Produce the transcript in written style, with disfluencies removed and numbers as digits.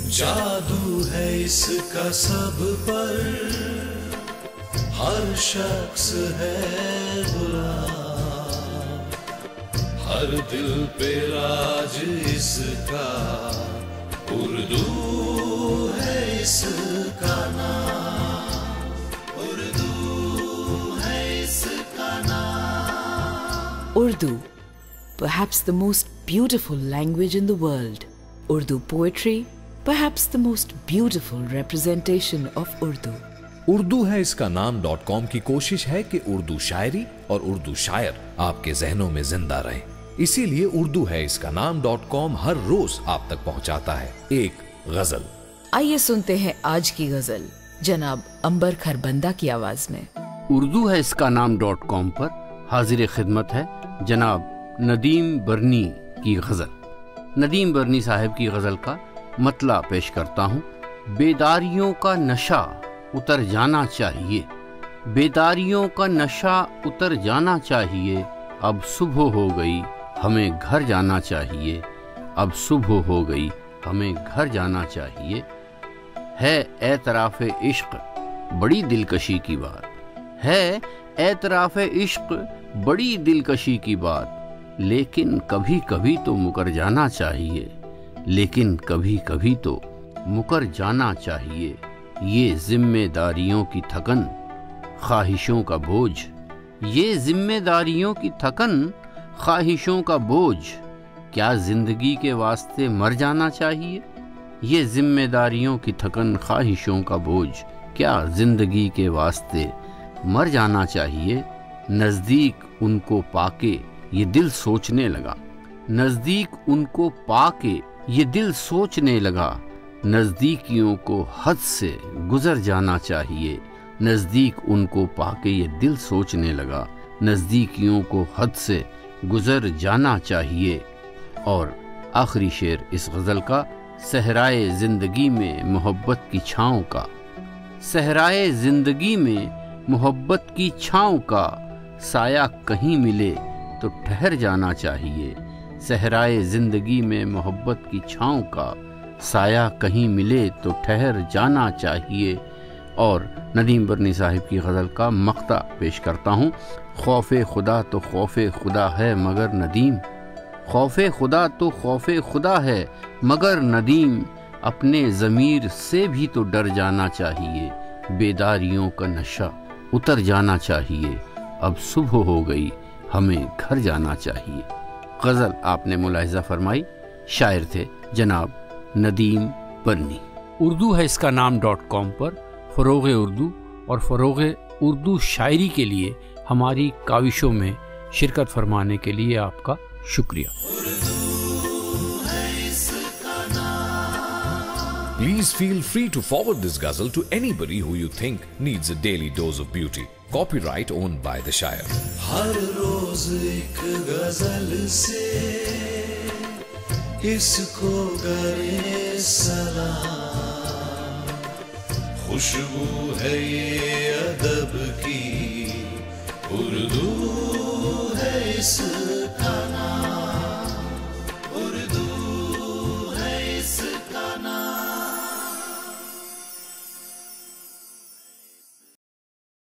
جادو ہے اس کا سب پر، ہر شخص ہے غلام، ہر دل پہ راج اس کا، اردو ہے اس کا نام، اردو ہے اس کا نام۔ Urdu, perhaps the most beautiful language in the world. Urdu poetry, perhaps the most beautiful representation of Urdu. Urdu ہے اس کا نام .com کی کوشش ہے کہ اردو شاعری اور اردو شاعر آپ کے ذہنوں میں زندہ رہیں، اسی لیے اردو ہے اس کا نام .com ہر روز آپ تک پہنچاتا ہے ایک غزل۔ آئیے سنتے ہیں آج کی غزل جناب عنبر کھربندہ کی آواز میں۔ اردو ہے اس کا نام .com پر حاضر خدمت ہے جناب ندیم برنی کی غزل۔ ندیم برنی صاحب کی غزل کا مطلع پیش کرتا ہوں۔ بیداریوں کا نشہ اتر جانا چاہیے، بیداریوں کا نشہ اتر جانا چاہیے، اب صبح ہو گئی ہمیں گھر جانا چاہیے، اب صبح ہو گئی ہمیں گھر جانا چاہیے۔ ہے اعتراف عشق بڑی دلکشی کی بات، ہے اعتراف عشق بڑی دلکشی کی بات، لیکن کبھی کبھی تو مکر جانا چاہیے، لیکن کبھی کبھی تو مکر جانا چاہیے۔ یہ ذمہ داریوں کی تھکن خواہشوں کا بوجھ، یہ ذمہ داریوں کی تھکن خواہشوں کا بوجھ، کیا زندگی کے واسطے مر جانا چاہیے؟ یہ ذمہ داریوں کی تھکن خواہشوں کا بوجھ، کیا زندگی کے واسطے مر جانا چاہیے؟ نزدیک ان کو پا کے یہ دل سوچنے لگا، نزدیک ان کو پا کے یہ دل سوچنے لگا، نزدیکیوں کو حد سے گزر جانا چاہیے، نزدیک ان کو پا کے یہ دل سوچنے لگا، نزدیکیوں کو حد سے گزر جانا چاہیے۔ اور آخری شعر اس غزل کا، صحرائے زندگی میں محبت کی چھاؤں کا، صحرائے زندگی میں محبت کی چھاؤں کا، سایہ کہیں ملے تو ٹھہر جانا چاہیے، صحرائے زندگی میں محبت کی چھاؤں کا، سایہ کہیں ملے تو ٹھہر جانا چاہیے۔ اور ندیم برنی صاحب کی غزل کا مقطع پیش کرتا ہوں۔ خوف خدا تو خوف خدا ہے مگر ندیم، خوف خدا تو خوف خدا ہے مگر ندیم، اپنے ضمیر سے بھی تو ڈر جانا چاہیے، بیداریوں کا نشہ اتر جانا چاہیے، اب صبح ہو گئی ہمیں گھر جانا چاہیے۔ غزل آپ نے ملاحظہ فرمائی، شاعر تھے جناب ندیم برنی۔ اردو ہے اس کا نام .com پر فروغ اردو اور فروغ اردو شاعری کے لیے ہماری کاوشوں میں شرکت فرمانے کے لیے آپ کا شکریہ۔ Please feel free to forward this ghazal to anybody who you think needs a daily dose of beauty. Copyright owned by the Shire. ہر روز ایک غزل سے اس کو کرے سلام، خوشبو ہے یہ ادب کی، اردو ہے اس